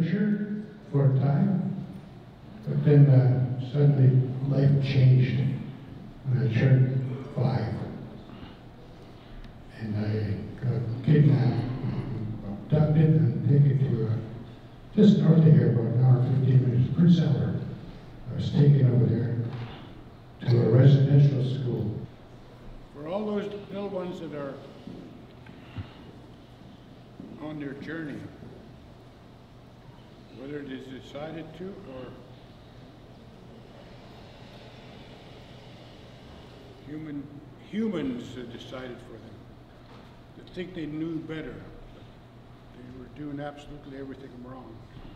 preacher for a time, but then suddenly life changed when I turned 5. And I got kidnapped, abducted, and taken to just north of here, about an hour, 15 minutes, Prince Albert. I was taken over there to a residential school. For all those little ones that are on their journey, whether it is decided to or humans decided for them, that think they knew better, but they were doing absolutely everything wrong.